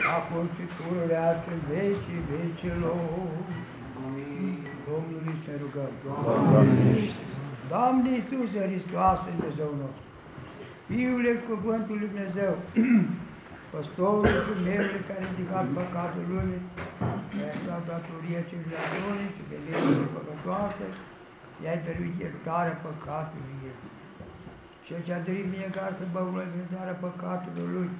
acum și pururea și în vecii vecilor. Domnului să rugăm. Doamne Iisuse Hristoase, Dumnezeu nostru, Fiule și Cuvântul lui Dumnezeu, păstorul și merele care a ridicat păcatul lumii, care a dat datoria civilizației și de legile păcătoase, i-ai dăruit iertarea păcatului ei. Și ce-a dăruit mie ca să băuălățarea păcatului lui,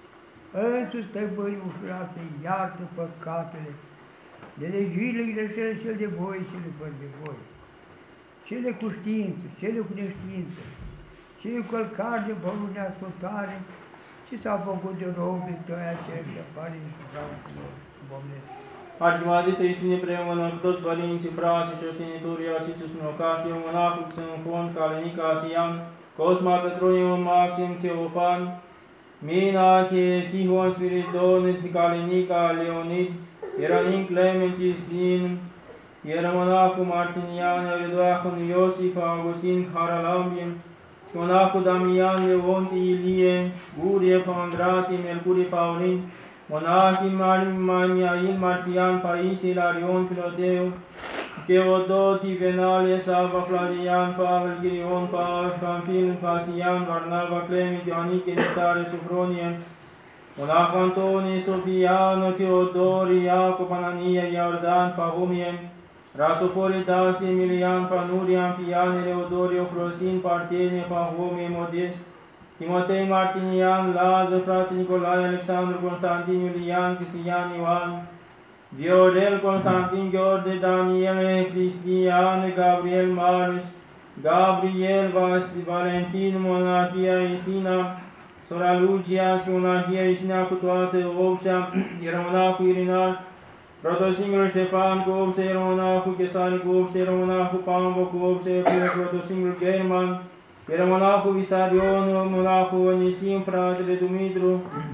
însuși stăpâni ușura să iartă păcatele, de legiile greșeli cele de voi și cele fără de voi, cele cu știință, cele cu neștiință, cele cu călcari de băluri neascultare, ce s-au făcut de rău pe tăi aceștia, pare și vreau cu noi, Domnule. Arhimandrită Iisine preamănă cu toți părinții, frații și oștenitorii acestus nocași, eu monahul Xenofon, Calenica Asian, Cosma Petroniu, Maxim Teofan, Mina, Tihon, Spiridon, Calenica, Leonid, Ieronim Clementis din, Iermonahul Martinian, Evedoahul Iosif, Augustin, Haralambien, monahul Damian, Leonti, Ilie, Gurie, Pandrati, Mercurie, Paulin, monahii Miail, Martian, Paisie, Ilarion, Filoteu, Teodot, Ivenalie, Sava, Florian, Pavel, Ghirion, Paul, Pamfil, Casian, Barnaba, Clement, Ioaniche, Nitare, Sufronie, monah Antonie, Sofiano, Teodori, Iacob, Anania, Iordan, Pahumie, Rasofori, Dasi, Emilian, Panurian, Fiane, Leodorio, Frosin, Partenie, Pahumie, Modest, Timotei, Martinian, Lază, frații Nicolae, Alexandru, Constantin, Iulian, Cristian, Ioan, Viorel, Constantin, Gheorghe, Daniele, Cristian, Gabriel, Marius, Gabriel, Valentin, monahia Istina, sora Lucia și monahia Istina cu toată obștea, ieromonahul Irinar, protosingurul Ștefan cu obște, ieromonahul Chesari cu obște, ieromonahul Pambo cu obște, protosingurul German, ieromonahul Visarion, monahul Onisim, fratele Dumitru,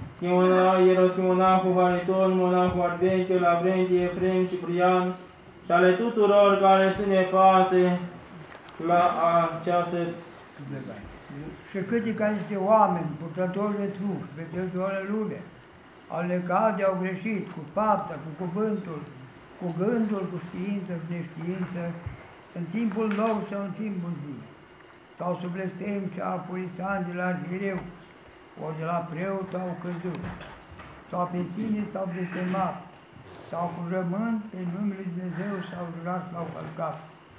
ieromonahul Hariton, monahul Arbenche, Lavrentie, Efrem, Ciprian și ale tuturor care se ne față la această și câte ca niște oameni, purtători de trup, păzători de lume, au legat de au greșit cu fapta, cu cuvântul, cu gândul, cu știință, cu neștiință, în timpul nou sau în timpul zi, sau sub blestem și apurisan de la arhiereu, ori de la preot au căzut, sau pe sine s-au blestemat, sau cu rământ pe numele Lui Dumnezeu s-au jurat și l-au călcat,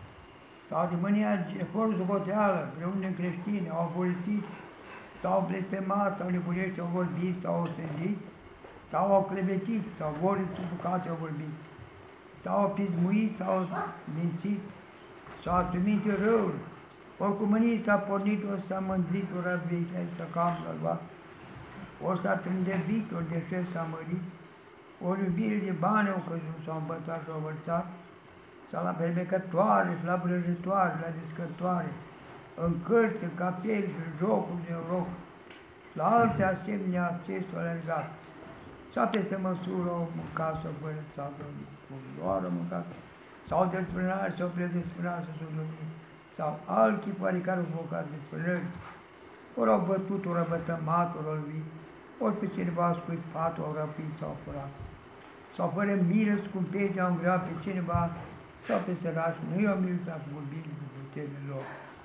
sau de mânia efortul socoteală, împreună creștini, au aporisit, s-au blestemat, sau nebunești au vorbit, sau au sândit, sau au clevetit, sau vorii supucate au vorbit, sau au pismuit, sau au mințit, sau au țumit răul, ori cu mânie s-a pornit, ori s-a mândrit, ori a vechit, s-a cam luat, ori s-a trândevit, ori de ce s-a mărit, ori iubire de bani au căzut, s-au îmbătat și au vărsat, sau la fermecătoare, și la brăjitoare, la descătoare, în cărți, în capeli, în jocuri de noroc, la alții asemenea acestul alergat. Sau peste măsură au mâncat, sau fără țapă, cu doar au mâncat, sau desfrânare, sau predesfrânare, sau lumini, sau alt chipare care au provocat desfrânări, ori au bătut, ori au bătămat, ori au lovit, ori pe cineva au scuipat, ori au răpit, sau au furat, sau fără milă scumpete au îngreat pe cineva, sau pe sărași, nu i-au miluit cu vorbire cu puterile lor,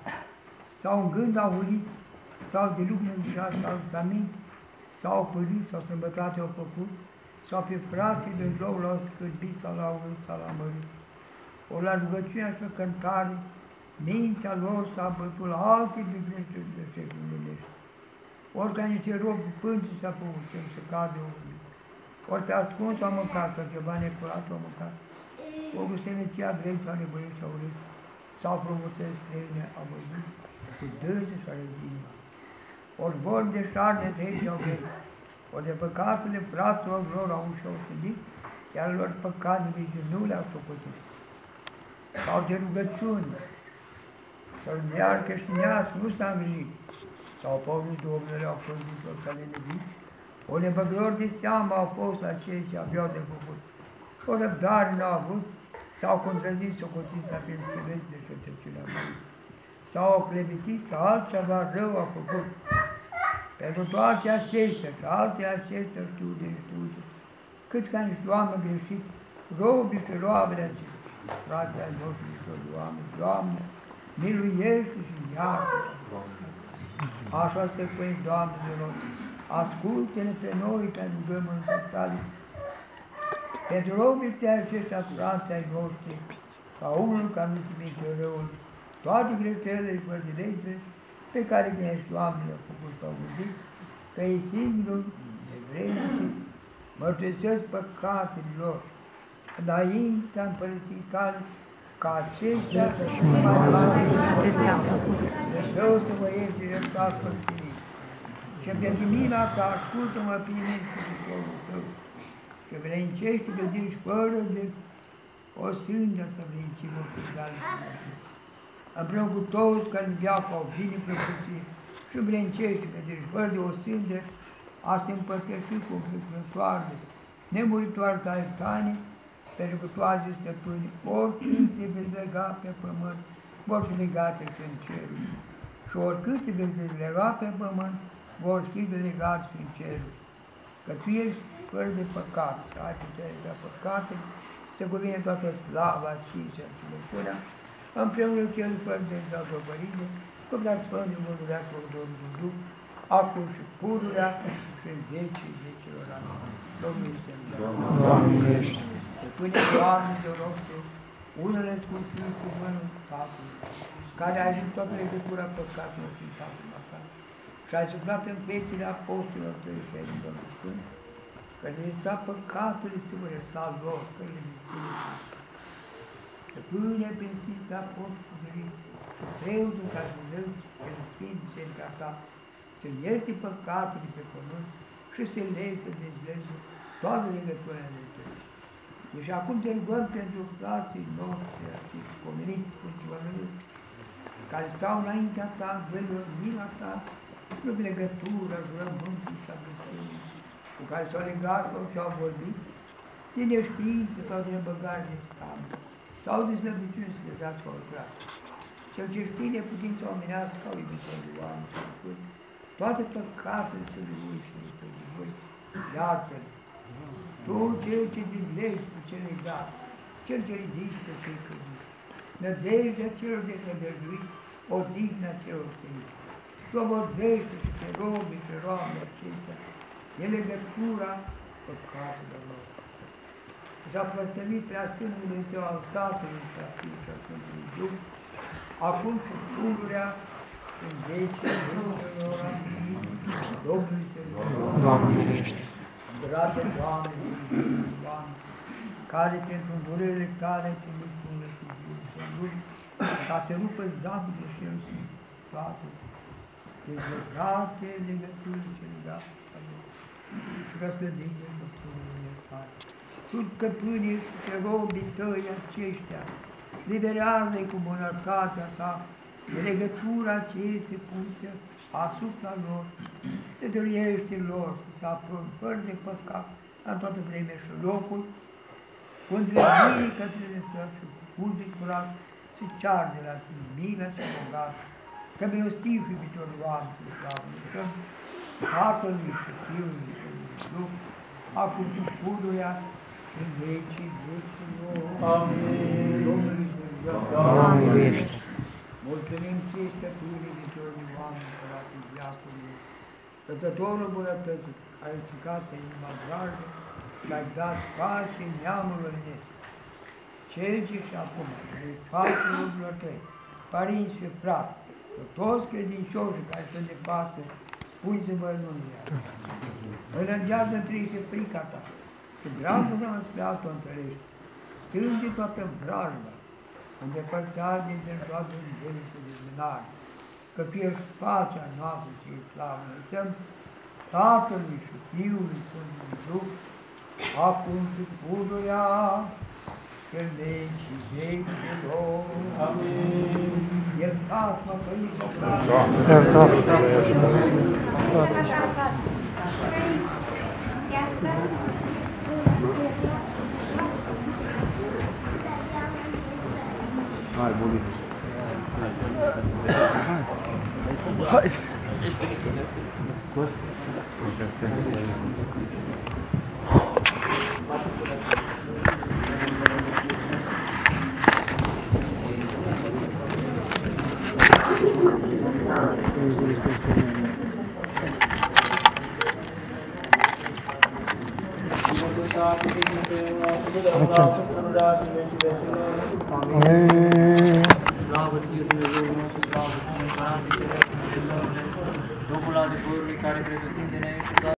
sau în gând au hulit, sau de lucru înșelat, sau examin, sau au părit, sau sărbătate au făcut, sau pe fratele lor l-au scârbit, sau l-au urât, sau l-au mărit. Ori la rugăciunea și la cântare, mintea lor s-a bătut la alte biblioteci de cercuri lumești. Ori ca niște robi pânții s-a făcut, ce se cade omului. Ori pe ascuns au mâncat, sau ceva necurat au mâncat. Ori cu semeția grei sau nebunii și-au râs, sau provoțări străine au văzut, cu dânse și-au râs inima. Ori vorbi de șarne treci au venit, ori de păcatele fraților lor au și-au sândit, iar lor păcatele nici nu le-au socotit. Sau de rugăciuni, sau de iar creștinească nu s-a îngrijit, sau povrul Domnului au fost dintr-o să le nebit, ori nebăgători de seamă au fost la cei ce aveau de făcut, o răbdare n-au avut, sau contrazis socotit să fie înțeles de șertăciunea mea, sau au clevitit, sau altceva rău au făcut. Pentru toate acestea și alte acestea știute, cât ca niște oameni greșit, robii și roabele aceștia, frații ai noștri și toți oameni, Doamne, miluiește și iartă. Așa stăpâni, Doamne de noi, ascultă-ne pe noi că rugăm în învățare. Pentru robii tăi aceștia, frații ai noștri, ca unul care nu-ți minte răul, toate greșelile și pătilețele pe care gândești oamenii au făcut sau gândit, că e singurul de vreme mărturisesc păcatele lor înaintea împărăției tale, ca aceștia și mai mare acestea am făcut. Dumnezeu să vă ierte și iertați-vă spirit. Și pentru mila ta ascultă-mă pe mine Sfântul tău și vrencește pe tine fără de o sândă să vrencim-o pe tale. Împreună cu toți care în viață au bine plăcuții și vrencește pe tine fără de o sândă a se împărtăși cu înflăcătoare, nemuritoare tale tane, pentru că tu azi zis, stăpâni, oricât te veți lega pe pământ, vor fi legate și în cerul. Și oricât te veți dezlega pe pământ, vor fi delegați și în cerul. Că tu ești fără de păcat, și ai putere de păcate, să cuvine toată slava, cinstea și lăcura, împreună cu cel fără de îndăpărire, cum da Sfântul Mântuiască Domnul Duh, acum și pururea și în vecii vecilor. Amin. Domnul este în Doamne ești. Stăpâne, Doamne, de nostru, unele sculpturi cu mânul Tatălui, care ai avut toată legătura păcatelor și Tatăl ta, și ai suflat în fețele apostolilor tăi și ai zis, Domnul Sfânt, că le sta păcatele să vă resta lor, că le ține. Stăpâne, prin Sfântul Apostolului, și preotul ca Dumnezeu, prin Sfântul Biserica ta, să ierte păcatele pe pământ și să le să dezlege toate legăturile de tăi. Deci acum te rugăm pentru frații noștri, acești pomeniți, care stau înaintea ta, vălor mila ta, nu de legătură, jurământul și abăstării, cu care s-au legat sau și-au vorbit, din neștiință sau din băgare de seamă, sau de slăbiciune să lezați ca o lucrare. Cel ce știe de putință omenească ca o iubitor de oameni și lucruri, toate păcatele să le ui și le pe voi, iartă-le. Tu, cel ce dizlegi pe cel legat, cel ce ridici pe cel căzut, nădejdea celor de cădăjuit, odihna celor tăiți. Slobodește și pe robii și roamele acestea, de legătura păcatelor lor. S-a plăstămit prea sânului tău al Tatălui și a Fiului și a Sfântului Duh, acum și pururea în vecii vecilor. Amin. Domnul este Doamne ești. Dragă Doamne, Doamne, care pentru îndurările tale ai trimis cu Dumnezeu, ca să rupă zamburile și el sunt toate, dezlegate legăturile ce legate și răslăbite măturile tale. Tu, stăpânii și pe robii tăi aceștia, liberează-i cu bunătatea ta de legătura ce este pusă asupra lor, te dăruiește lor să se apropie fără de păcat în toată vremea și locul, cu îndrăznire către Dumnezeu și cu cuget curat să ceară de la tine milă și bogată, că milostiv și iubitorul oameni și slavă Dumnezeu, Tatălui și Fiului și Dumnezeu, acum și pururea în vecii vecilor. Amin. Domnului Dumnezeu, Doamne ești. mulțumim ție, stăpâne, iubitorul oameni, Păratul viacului, Dătătorul bunătății, care ai stricat pe inima dragă și ai dat pace neamul omenesc. Cel ce și acum, de patru rugilor tăi, părinți și frați, cu toți credincioșii care sunt de față, spui să vă înunția. Înlăngează întreise frica ta și dragul tău spre altul întărești. Stânge toată vrajba, îndepărtare dintre toată înveliște de dezmânare, că tu ești pacea noastră și slavă. Înălțăm Tatălui și Fiului și Sfântului Duh, acum și pururea și în vecii vecilor. Amin. Iertați-mă, Părinte, Hai, bunic. Hai. Hai. Amin. Slavă ție, Dumnezeu nostru, slavă ție, Împărate Ceresc, Domnule, Domnul adevărului care pretutindene ești